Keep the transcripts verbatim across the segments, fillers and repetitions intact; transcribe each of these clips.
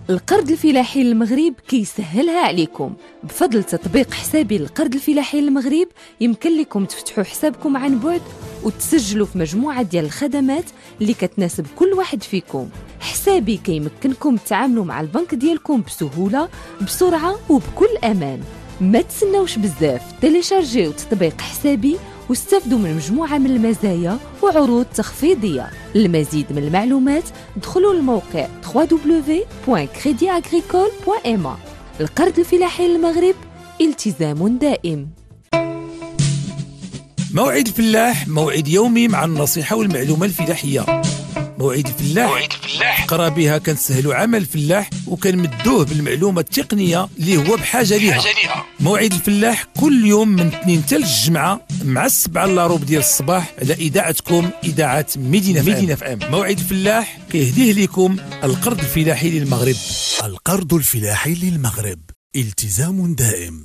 القرض الفلاحي للمغرب كيسهلها عليكم. بفضل تطبيق حسابي للقرض الفلاحي للمغرب يمكن لكم تفتحوا حسابكم عن بعد وتسجلوا في مجموعة ديال الخدمات اللي كتناسب كل واحد فيكم. حسابي كيمكنكم تعاملوا مع البنك ديالكم بسهولة بسرعة وبكل أمان. ما تسناوش بزاف، تيليشارجيو تطبيق حسابي واستفدوا من مجموعة من المزايا وعروض تخفيضية. للمزيد من المعلومات دخلوا للموقع دبليو دبليو دبليو دوت كريدي أغريكول دوت إم إيه. القرض الفلاحي للمغرب، التزام دائم. موعد الفلاح، موعد يومي مع النصيحة والمعلومة الفلاحية. موعد الفلاح موعد الفلاح قرا بها كنسهلوا عمل الفلاح وكنمدوه بالمعلومة التقنية اللي هو بحاجة ليها. موعد الفلاح كل يوم من اثنين حتى الجمعة مع السبعة الا ربع ديال الصباح على إذاعتكم إذاعة مدينة مدينة اف ام. موعد الفلاح كيهديه لكم القرض الفلاحي للمغرب. القرض الفلاحي للمغرب، التزام دائم.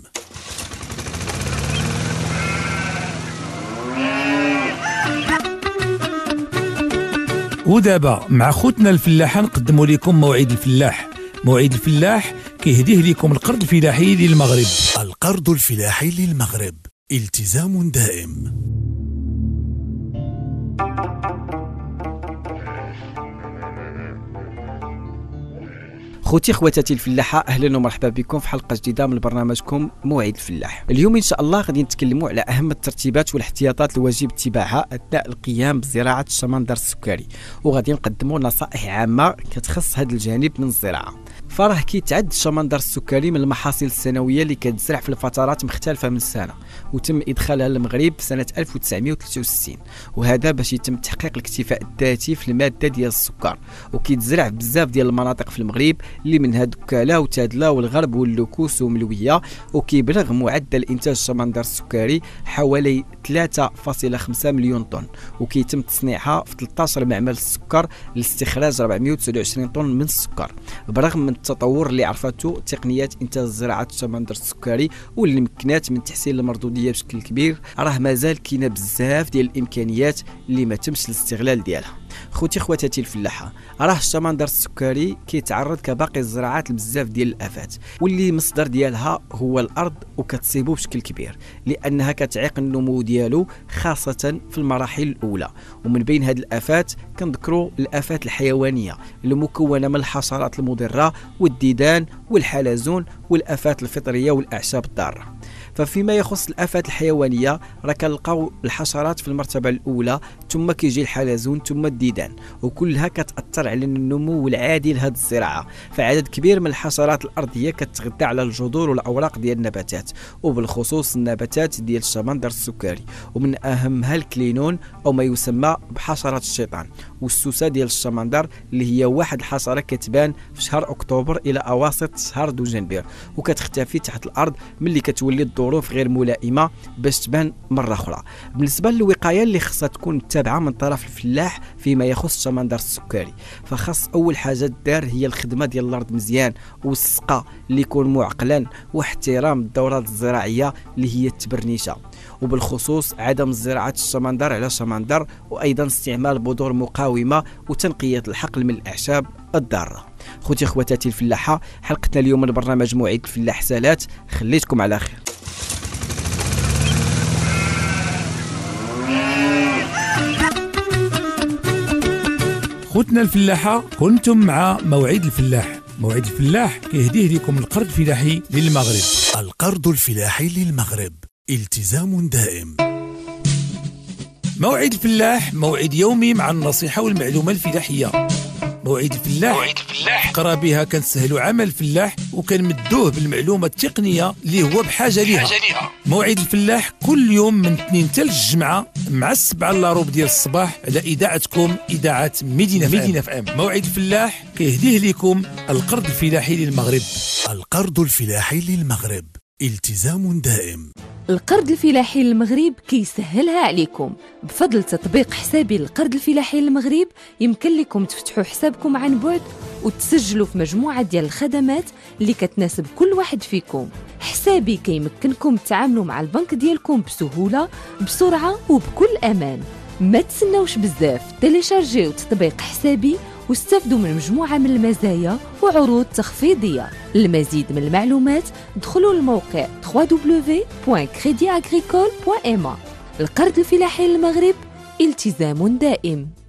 ودابا مع خوتنا الفلاحة نقدموا لكم موعد الفلاح. موعد الفلاح كيهديه لكم القرض الفلاحي للمغرب. القرض الفلاحي للمغرب، التزام دائم. خوتي خواتاتي الفلاحه، اهلا ومرحبا بكم في حلقه جديده من برنامجكم موعد الفلاح. اليوم ان شاء الله غادي نتكلموا على اهم الترتيبات والاحتياطات الواجب اتباعها اثناء القيام بزراعه الشمندر السكري، وغادي نقدموا نصائح عامه كتخص هذا الجانب من الزراعه. فراه كيتعد الشمندر السكري من المحاصيل السنويه اللي كتزرع في الفترات مختلفه من السنه، وتم ادخالها للمغرب سنه ألف وتسعمائة وثلاثة وستين، وهذا باش يتم تحقيق الاكتفاء الذاتي في الماده ديال السكر. وكيتزرع بزاف ديال المناطق في المغرب اللي منها دكاله وتادله والغرب واللوكوس وملويه، وكيبلغ معدل انتاج الشمندر السكري حوالي ثلاثة فاصلة خمسة مليون طن، وكيتم تصنيعها في ثلاثة عشر معمل السكر لاستخراج أربعمائة وتسعة وعشرين طن من السكر. برغم من التطور اللي عرفته تقنيات انتاج زراعه الشمندر السكري واللي مكنات من تحسين المردوديه بشكل كبير، راه مازال كاينه بزاف ديال الامكانيات اللي ما تمش الاستغلال ديالها. خوتي خواتاتي الفلاحه، راه الشمندر السكري كيتعرض كباقي الزراعات لبزاف ديال الافات، واللي مصدر ديالها هو الارض، وكتصيبو بشكل كبير لانها كتعيق النمو ديالو خاصه في المراحل الاولى. ومن بين هاد الافات كنذكروا الافات الحيوانيه المكونه من الحشرات المضره والديدان والحلزون والافات الفطريه والاعشاب الضاره. ففيما يخص الافات الحيوانيه راه كنلقاو الحشرات في المرتبه الاولى، ثم كيجي الحلزون ثم الديدان، وكلها كتاثر على النمو العادي لهذه الزراعه. فعدد كبير من الحشرات الارضيه كتغذى على الجذور والاوراق ديال النباتات، وبالخصوص النباتات ديال الشمندر السكري، ومن اهمها الكلينون او ما يسمى بحشره الشيطان، والسوسه ديال الشمندر اللي هي واحد الحشره كتبان في شهر اكتوبر الى اواسط شهر دجنبير، وكتختفي تحت الارض ملي كتولي الظروف غير ملائمه باش تبان مره اخرى. بالنسبه للوقايه اللي خصها تكون متابعه من طرف الفلاح فيما يخص الشمندر السكري، فخاص اول حاجه دار هي الخدمه ديال الارض مزيان، والسقا اللي يكون معقلا، واحترام الدورات الزراعيه اللي هي التبرنيشه، وبالخصوص عدم زراعه الشمندر على شمندر، وايضا استعمال بذور مقاومه وتنقيه الحقل من الاعشاب الضاره. خوتي خواتاتي الفلاحه، حلقتنا اليوم من برنامج موعد الفلاح سالات، خليتكم على خير. خوتنا الفلاحة، كنتم مع موعد الفلاح. موعد الفلاح كيهديه لكم القرض الفلاحي للمغرب. القرض الفلاحي للمغرب، التزام دائم. موعد الفلاح، موعد يومي مع النصيحة والمعلومة الفلاحية. موعد الفلاح موعد الفلاح قرا بها كنسهلوا عمل الفلاح وكنمدوه بالمعلومة التقنية اللي هو بحاجة ليها. موعد الفلاح كل يوم من اثنين حتى الجمعة مع السبعة الا ربع ديال الصباح على إذاعتكم إذاعة مدينة مدينة اف ام. موعد الفلاح كيهديه لكم القرض الفلاحي للمغرب. القرض الفلاحي للمغرب، التزام دائم. القرض الفلاحي للمغرب كيسهلها عليكم. بفضل تطبيق حسابي للقرض الفلاحي للمغرب يمكن لكم تفتحوا حسابكم عن بعد وتسجلوا في مجموعة ديال الخدمات اللي كتناسب كل واحد فيكم. حسابي كيمكنكم تعاملوا مع البنك ديالكم بسهولة بسرعة وبكل أمان. ما تسناوش بزاف، تيليشارجيو تطبيق حسابي واستفدوا من مجموعة من المزايا وعروض تخفيضية. للمزيد من المعلومات ادخلوا للموقع دبليو دبليو دبليو دوت كريدي اغريكول دوت ام. القرض الفلاحي للمغرب، التزام دائم.